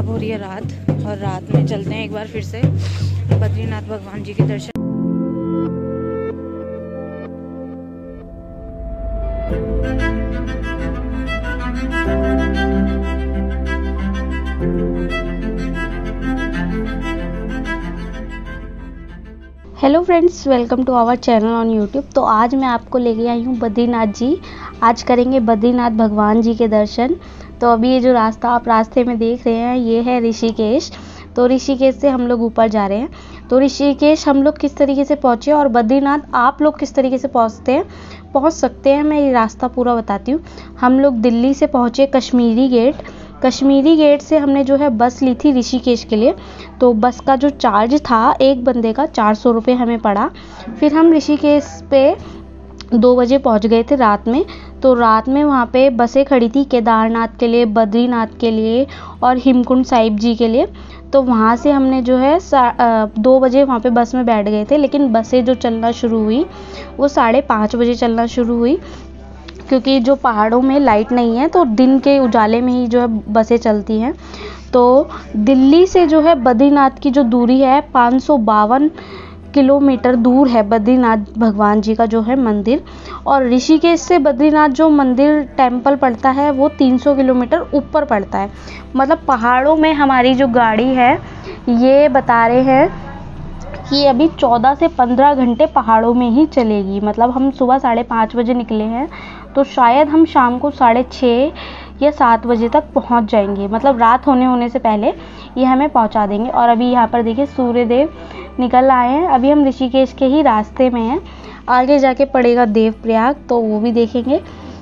अब हो रही है रात, और रात में चलते हैं एक बार फिर से बद्रीनाथ भगवान जी के दर्शन। Hello friends, welcome to our channel on YouTube. तो आज मैं आपको लेके आई हूँ बद्रीनाथ जी। आज करेंगे बद्रीनाथ भगवान जी के दर्शन। तो अभी ये जो रास्ता आप रास्ते में देख रहे हैं ये है ऋषिकेश। तो ऋषिकेश से हम लोग ऊपर जा रहे हैं। तो ऋषिकेश हम लोग किस तरीके से पहुँचे और बद्रीनाथ आप लोग किस तरीके से पहुँच सकते हैं, मैं ये रास्ता पूरा बताती हूँ। हम लोग दिल्ली से पहुँचे कश्मीरी गेट से हमने जो है बस ली थी ऋषिकेश के लिए। तो बस का जो चार्ज था एक बंदे का 400 रुपये हमें पड़ा। फिर हम ऋषिकेश पे 2 बजे पहुंच गए थे रात में। तो रात में वहाँ पे बसें खड़ी थी केदारनाथ के लिए, बद्रीनाथ के लिए और हेमकुंड साहिब जी के लिए। तो वहाँ से हमने जो है 2 बजे वहाँ पे बस में बैठ गए थे, लेकिन बसें जो चलना शुरू हुई वो 5:30 बजे चलना शुरू हुई, क्योंकि जो पहाड़ों में लाइट नहीं है तो दिन के उजाले में ही जो है बसें चलती हैं। तो दिल्ली से जो है बद्रीनाथ की जो दूरी है 552 किलोमीटर दूर है बद्रीनाथ भगवान जी का जो है मंदिर। और ऋषिकेश से बद्रीनाथ जो मंदिर टेम्पल पड़ता है वो 300 किलोमीटर ऊपर पड़ता है। मतलब पहाड़ों में हमारी जो गाड़ी है ये बता रहे हैं कि अभी 14 से 15 घंटे पहाड़ों में ही चलेगी। मतलब हम सुबह 5:30 बजे निकले हैं तो शायद हम शाम को 6:30 या 7 बजे तक पहुंच जाएंगे। मतलब रात होने से पहले ये हमें पहुंचा देंगे। और अभी यहाँ पर देखिए सूर्यदेव निकल आए हैं। अभी हम ऋषिकेश के ही रास्ते में हैं, आगे जाके पड़ेगा देवप्रयाग, तो वो भी देखेंगे।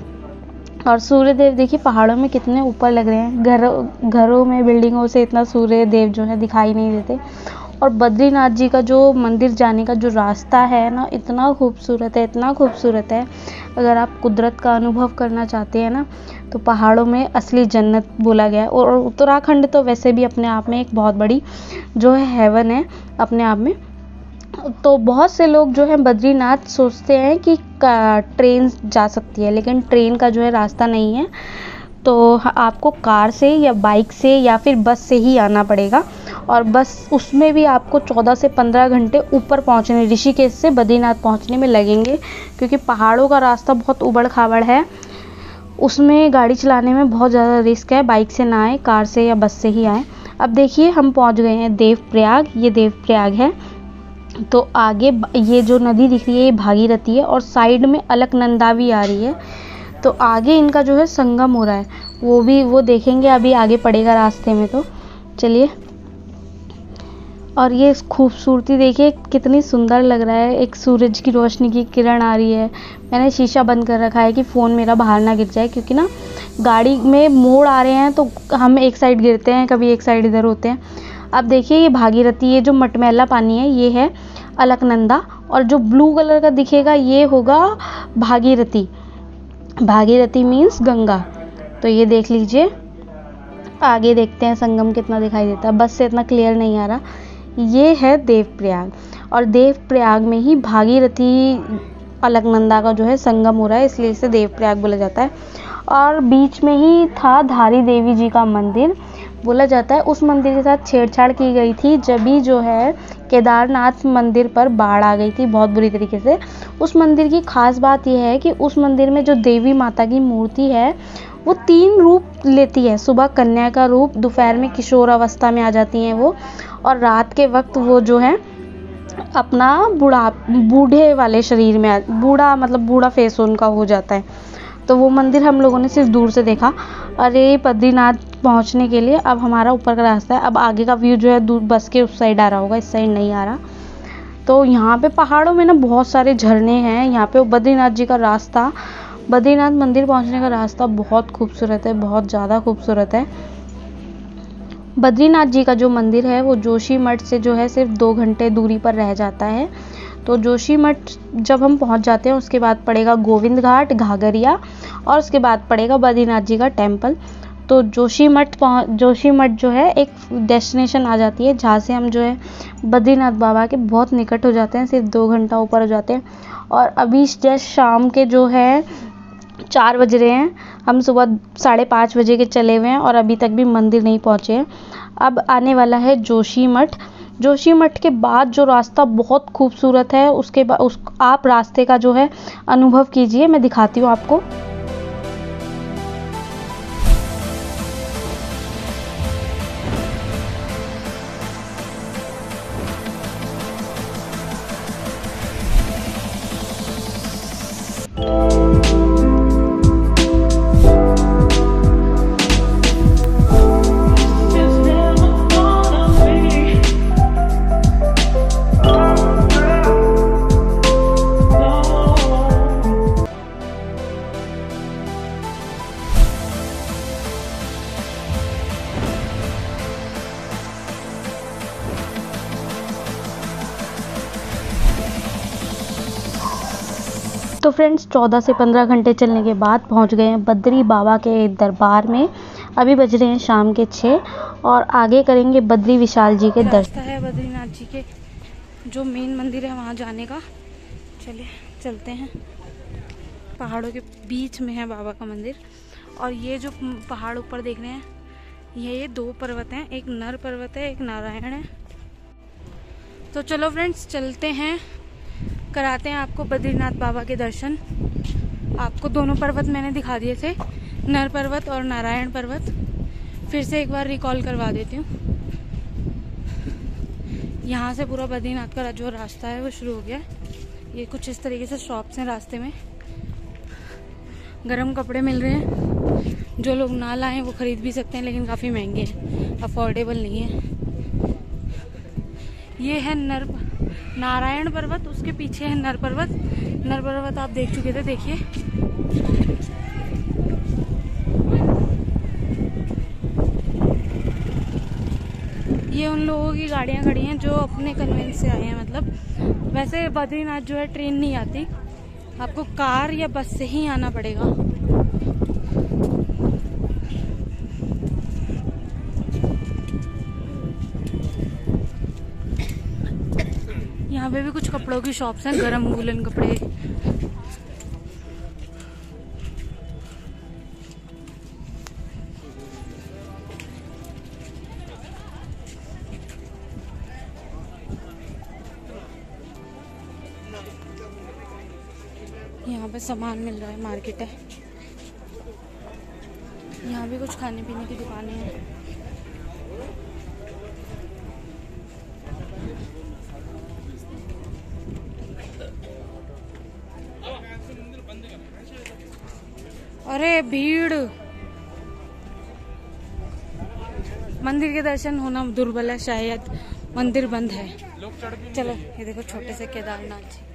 और सूर्यदेव देखिए पहाड़ों में कितने ऊपर लग रहे हैं। घरों में बिल्डिंगों से इतना सूर्यदेव जो है दिखाई नहीं देते। और बद्रीनाथ जी का जो मंदिर जाने का जो रास्ता है ना, इतना खूबसूरत है। अगर आप कुदरत का अनुभव करना चाहते हैं ना तो पहाड़ों में असली जन्नत बोला गया है। और उत्तराखंड तो वैसे भी अपने आप में एक बहुत बड़ी जो है हेवन है अपने आप में। तो बहुत से लोग जो है बद्रीनाथ सोचते हैं कि ट्रेन जा सकती है, लेकिन ट्रेन का जो है रास्ता नहीं है। तो आपको कार से या बाइक से या फिर बस से ही आना पड़ेगा। और बस उसमें भी आपको 14 से 15 घंटे ऊपर पहुंचने, ऋषिकेश से बद्रीनाथ पहुंचने में लगेंगे, क्योंकि पहाड़ों का रास्ता बहुत उबड़ खाबड़ है। उसमें गाड़ी चलाने में बहुत ज़्यादा रिस्क है। बाइक से ना आए, कार से या बस से ही आए। अब देखिए हम पहुंच गए हैं देवप्रयाग। ये देवप्रयाग है। तो आगे ये जो नदी दिख रही है ये भागीरथी है और साइड में अलकनंदा भी आ रही है। तो आगे इनका जो है संगम हो रहा है, वो देखेंगे अभी आगे पड़ेगा रास्ते में। तो चलिए। और ये खूबसूरती देखिए कितनी सुंदर लग रहा है। एक सूरज की रोशनी की किरण आ रही है। मैंने शीशा बंद कर रखा है कि फ़ोन मेरा बाहर ना गिर जाए, क्योंकि ना गाड़ी में मोड़ आ रहे हैं तो हम एक साइड गिरते हैं, कभी एक साइड इधर होते हैं। अब देखिए ये भागीरथी, ये जो मटमैला पानी है ये है अलकनंदा, और जो ब्लू कलर का दिखेगा ये होगा भागीरथी मीन्स गंगा। तो ये देख लीजिए। आगे देखते हैं संगम कितना दिखाई देता है, बस से इतना क्लियर नहीं आ रहा। ये है देवप्रयाग, और देवप्रयाग में ही भागीरथी अलकनंदा का जो है संगम हो रहा है, इसलिए इसे देवप्रयाग बोला जाता है। और बीच में ही था धारी देवी जी का मंदिर। बोला जाता है उस मंदिर के साथ छेड़छाड़ की गई थी जब भी जो है केदारनाथ मंदिर पर बाढ़ आ गई थी बहुत बुरी तरीके से। उस मंदिर की खास बात यह है कि उस मंदिर में जो देवी माता की मूर्ति है वो 3 रूप लेती है। सुबह कन्या का रूप, दोपहर में किशोर अवस्था में आ जाती हैं वो, और रात के वक्त वो जो है अपना बूढ़े वाले शरीर में, बूढ़ा फेस उनका हो जाता है। तो वो मंदिर हम लोगों ने सिर्फ दूर से देखा। अरे बद्रीनाथ पहुंचने के लिए अब हमारा ऊपर का रास्ता है। अब आगे का व्यू जो है दूर बस के उस साइड आ रहा होगा, इस साइड नहीं आ रहा। तो यहाँ पे पहाड़ों में ना बहुत सारे झरने हैं। यहाँ पे बद्रीनाथ जी का रास्ता, बद्रीनाथ मंदिर पहुंचने का रास्ता बहुत खूबसूरत है, बहुत ज़्यादा खूबसूरत है। बद्रीनाथ जी का जो मंदिर है वो जोशीमठ से जो है सिर्फ 2 घंटे दूरी पर रह जाता है। तो जोशीमठ जब हम पहुंच जाते हैं उसके बाद पड़ेगा गोविंद घाट, घाघरिया, और उसके बाद पड़ेगा बद्रीनाथ जी का टेम्पल। तो जोशीमठ जो है एक डेस्टिनेशन आ जाती है जहाँ से हम जो है बद्रीनाथ बाबा के बहुत निकट हो जाते हैं, सिर्फ 2 घंटा ऊपर हो जाते हैं। और अभी जस्ट शाम के जो है 4 बज रहे हैं। हम सुबह 5:30 बजे के चले हुए हैं और अभी तक भी मंदिर नहीं पहुँचे हैं। अब आने वाला है जोशी मठ। जोशी मठ के बाद जो रास्ता बहुत खूबसूरत है, उसके बाद आप रास्ते का जो है अनुभव कीजिए। मैं दिखाती हूँ आपको। तो फ्रेंड्स 14 से 15 घंटे चलने के बाद पहुंच गए हैं बद्री बाबा के दरबार में। अभी बज रहे हैं शाम के 6 और आगे करेंगे बद्री विशाल जी के दर्शन। है बद्रीनाथ जी के जो मेन मंदिर है वहाँ जाने का। चलिए चलते हैं। पहाड़ों के बीच में है बाबा का मंदिर और ये जो पहाड़ ऊपर देख रहे हैं ये 2 पर्वत हैं, एक नर पर्वत है, एक नारायण है। तो चलो फ्रेंड्स चलते हैं, कराते हैं आपको बद्रीनाथ बाबा के दर्शन। आपको दोनों पर्वत मैंने दिखा दिए थे, नर पर्वत और नारायण पर्वत। फिर से एक बार रिकॉल करवा देती हूँ। यहाँ से पूरा बद्रीनाथ का जो रास्ता है वो शुरू हो गया है। ये कुछ इस तरीके से शॉप्स हैं रास्ते में। गरम कपड़े मिल रहे हैं, जो लोग ना लाएं वो खरीद भी सकते हैं, लेकिन काफ़ी महंगे हैं, अफोर्डेबल नहीं है। ये है नारायण पर्वत, उसके पीछे है नर पर्वत। नर पर्वत आप देख चुके थे, देखिए। ये उन लोगों की गाड़ियां खड़ी हैं जो अपने कन्वेंस से आए हैं। मतलब वैसे बद्रीनाथ जो है ट्रेन नहीं आती, आपको कार या बस से ही आना पड़ेगा। यहाँ पे भी कुछ कपड़ों की शॉप्स हैं, गरम वूलन कपड़े। यहाँ पे सामान मिल रहा है, मार्केट है। यहाँ भी कुछ खाने पीने की दुकानें हैं। अरे भीड़, मंदिर के दर्शन होना दुर्बल है, शायद मंदिर बंद है। चलो ये देखो छोटे से केदारनाथ जी।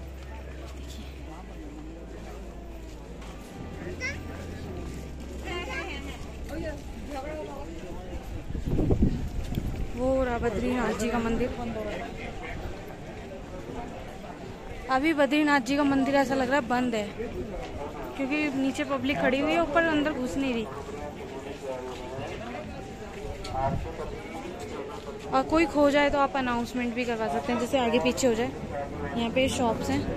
वो रहा बद्रीनाथ जी का मंदिर। अभी बद्रीनाथ जी का मंदिर ऐसा लग रहा है बंद है, क्योंकि नीचे पब्लिक खड़ी हुई है, ऊपर अंदर घुस नहीं रही। और कोई खो जाए तो आप अनाउंसमेंट भी करवा सकते हैं, जैसे आगे पीछे हो जाए। यहाँ पे शॉप्स हैं।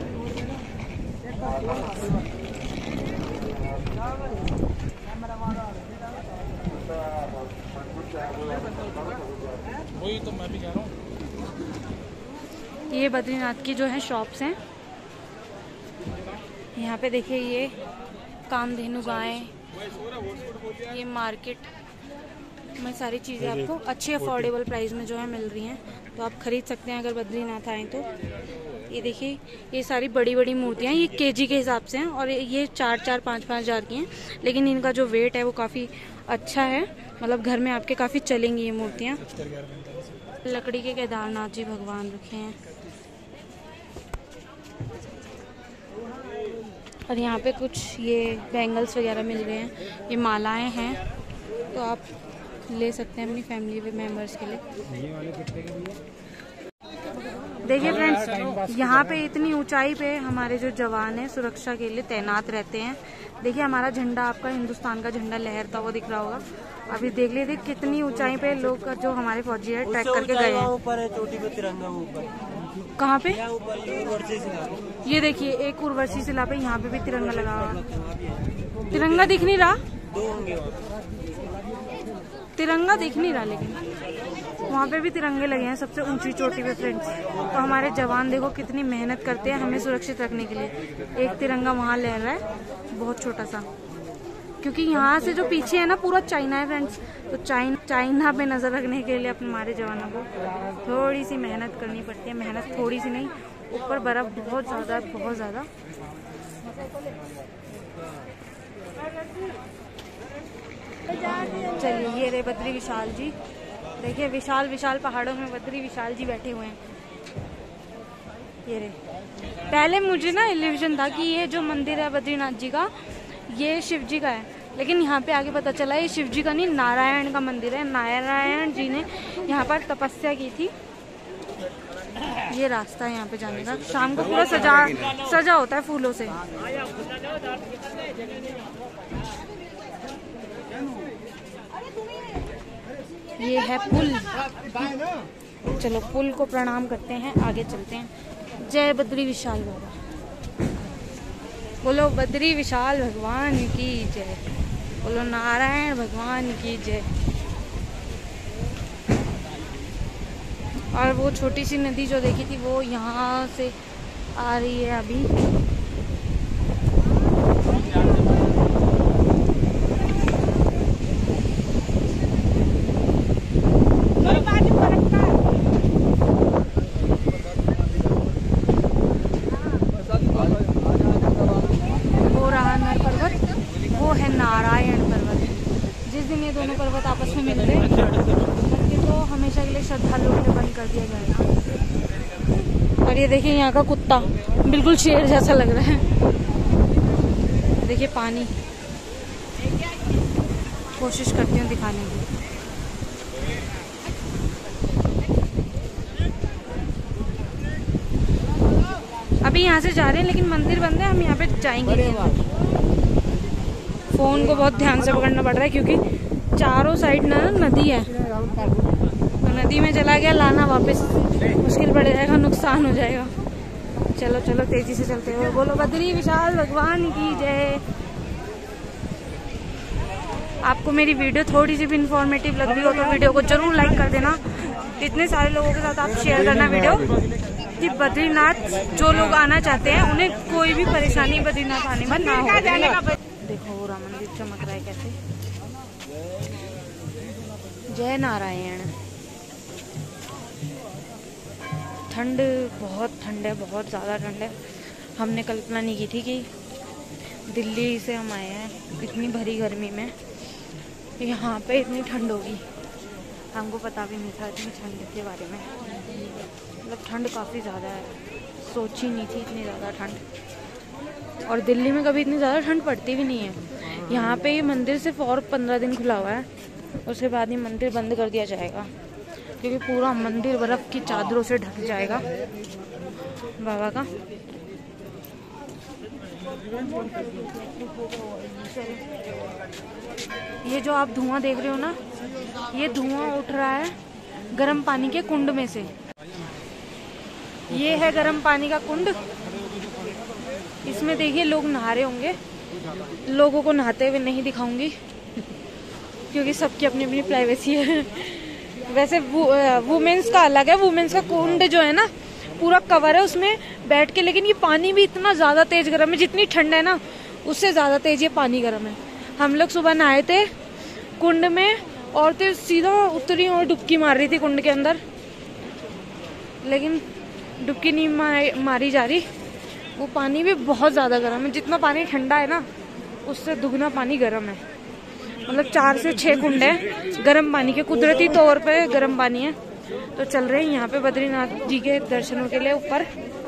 वही तो मैं भी कह रहा हूँ। ये बद्रीनाथ की जो है शॉप्स हैं। यहाँ पे देखिए ये कामधेनु गायें, ये मार्केट में सारी चीज़ें आपको अच्छी अफोर्डेबल प्राइस में जो है मिल रही हैं, तो आप खरीद सकते हैं अगर बद्रीनाथ आएँ तो। ये देखिए ये सारी बड़ी बड़ी मूर्तियाँ, ये केजी के हिसाब से हैं और ये 4-4, 5-5 हज़ार की हैं, लेकिन इनका जो वेट है वो काफ़ी अच्छा है। मतलब घर में आपके काफ़ी चलेंगी ये मूर्तियाँ। लकड़ी के केदारनाथ जी भगवान रखे हैं। और यहाँ पे कुछ ये बैंगल्स वगैरह मिल रहे हैं, ये मालाएं हैं, तो आप ले सकते हैं अपनी फैमिली मेम्बर्स के लिए। ये वाले कितने के लिए? देखिए फ्रेंड्स, यहाँ पे इतनी ऊंचाई पे हमारे जो जवान हैं सुरक्षा के लिए तैनात रहते हैं। देखिए हमारा झंडा, आपका हिंदुस्तान का झंडा लहरता हुआ दिख रहा होगा। अभी देख लीजिए कितनी ऊंचाई पे लोग जो हमारे फौजी है ट्रैक करके गए हैं। ऊपर है, चोटी पे तिरंगा ऊपर। कहाँ पे? ये देखिए एक उर्वशी शिला पे यहाँ पे भी तिरंगा लगा हुआ है। तिरंगा दिख नहीं रहा, तिरंगा दिख नहीं रहा, लेकिन वहाँ पे भी तिरंगे लगे हैं सबसे ऊंची चोटी पे फ्रेंड्स। तो हमारे जवान देखो कितनी मेहनत करते हैं हमें सुरक्षित रखने के लिए। एक तिरंगा वहाँ लहर रहा है बहुत छोटा सा, क्योंकि यहाँ से जो पीछे है ना पूरा चाइना है फ्रेंड्स। तो चाइना पे नजर रखने के लिए अपने हमारे जवानों को थोड़ी सी मेहनत करनी पड़ती है। मेहनत थोड़ी सी नहीं, ऊपर बर्फ बहुत ज्यादा, बहुत ज्यादा। चलिए ये रे बद्री विशाल जी, देखिए विशाल विशाल पहाड़ों में बद्री विशाल जी बैठे हुए हैं। ये रे, पहले मुझे ना इल्यूजन था कि ये जो मंदिर है बद्रीनाथ जी का ये शिव जी का है, लेकिन यहाँ पे आगे पता चला ये शिव जी का नहीं नारायण का मंदिर है। नारायण जी ने यहाँ पर तपस्या की थी। ये रास्ता है यहाँ पे जाने का, शाम को पूरा सजा होता है फूलों से। ये है पुल, चलो पुल को प्रणाम करते हैं, आगे चलते हैं। जय बद्री विशाल बाबा, बोलो बद्री विशाल भगवान की जय, बोलो नारायण भगवान की जय। और वो छोटी सी नदी जो देखी थी वो यहाँ से आ रही है अभी। वो रहा नर पर्वत, वो है नारायण पर्वत। जिस दिन ये दोनों पर्वत आपस में मिलते हैं तो हमेशा के लिए श्रद्धालुओं के लिए बंद कर दिया जाएगा। और ये देखिए यहाँ का कुत्ता बिल्कुल शेर जैसा लग रहा है। देखिए पानी, कोशिश करती हूँ दिखाने की। अभी यहाँ से जा रहे हैं लेकिन मंदिर बंद है, हम यहाँ पे जाएंगे। फोन को बहुत ध्यान से पकड़ना पड़ रहा है क्योंकि चारों साइड ना नदी है, तो नदी में चला गया लाना वापस मुश्किल पड़ जाएगा, नुकसान हो जाएगा। चलो चलो तेजी से चलते हुए, बोलो बद्री विशाल भगवान की जय। आपको मेरी वीडियो थोड़ी सी भी इंफॉर्मेटिव लग रही हो तो वीडियो को जरूर लाइक कर देना। इतने सारे लोगों के साथ आप शेयर करना वीडियो कि बद्रीनाथ जो लोग आना चाहते हैं उन्हें कोई भी परेशानी बद्रीनाथ आने में ना हो। देखो पूरा मंदिर चमक रहा है कैसे। जय नारायण। ठंड बहुत ठंड है, बहुत ज़्यादा ठंड है। हमने कल्पना नहीं की थी कि दिल्ली से हम आए हैं इतनी भरी गर्मी में, यहाँ पे इतनी ठंड होगी। हमको पता भी नहीं था इतनी ठंड के बारे में। मतलब ठंड काफ़ी ज़्यादा है, सोची नहीं थी इतनी ज़्यादा ठंड। और दिल्ली में कभी इतनी ज़्यादा ठंड पड़ती भी नहीं है। यहाँ पे ये मंदिर सिर्फ और 15 दिन खुला हुआ है, उसके बाद ये मंदिर बंद कर दिया जाएगा क्योंकि पूरा मंदिर बर्फ़ की चादरों से ढक जाएगा बाबा का। ये जो आप धुआं देख रहे हो ना, ये धुआं उठ रहा है गर्म पानी के कुंड में से। ये है गर्म पानी का कुंड, इसमें देखिए लोग नहा रहे होंगे। लोगों को नहाते हुए नहीं दिखाऊंगी क्योंकि सबकी अपनी अपनी प्राइवेसी है। वैसे वुमेन्स का अलग है, वुमेन्स का कुंड जो है ना पूरा कवर है उसमें बैठ के, लेकिन ये पानी भी इतना ज्यादा तेज गर्म है, जितनी ठंड है ना उससे ज्यादा तेज ये पानी गर्म है। हम लोग सुबह नहाए थे कुंड में, औरतें सीधा उतरी और डुबकी मार रही थी कुंड के अंदर, लेकिन डुबकी नहीं मारी जा रही। वो पानी भी बहुत ज़्यादा गर्म है, जितना पानी ठंडा है ना उससे दुगना पानी गर्म है। मतलब 4 से 6 कुंड है गर्म पानी के, कुदरती तौर पे गर्म पानी है। तो चल रहे हैं यहाँ पे बद्रीनाथ जी के दर्शनों के लिए ऊपर।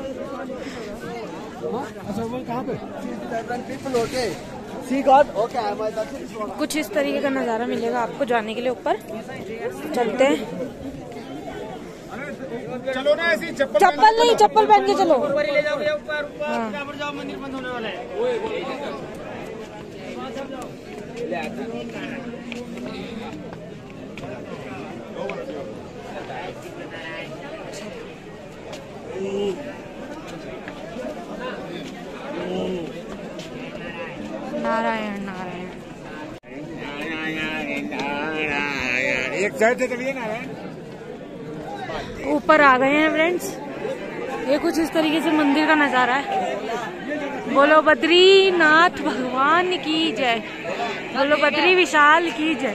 कुछ इस तरीके का नज़ारा मिलेगा आपको जाने के लिए ऊपर। चलते हैं, चलो ना ऐसी चप्पल नहीं, चप्पल पहन के चलो। ऊपर ही ले जाओ भैया, ऊपर जाओ, मंदिर बंद होने वाला है। एक साइड से चलिए ना। ऊपर आ गए हैं फ्रेंड्स। ये कुछ इस तरीके से मंदिर का नजारा है। बोलो बद्रीनाथ भगवान की जय, बोलो बद्री विशाल की जय।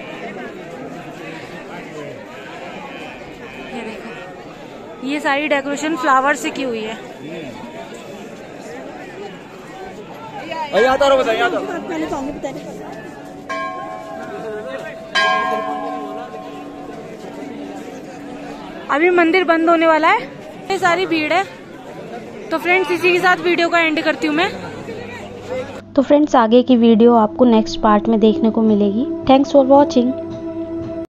ये देखो, ये सारी डेकोरेशन फ्लावर से की हुई है। अभी मंदिर बंद होने वाला है, ये सारी भीड़ है। तो फ्रेंड्स इसी के साथ वीडियो का एंड करती हूँ मैं। तो फ्रेंड्स आगे की वीडियो आपको नेक्स्ट पार्ट में देखने को मिलेगी। Thanks for watching.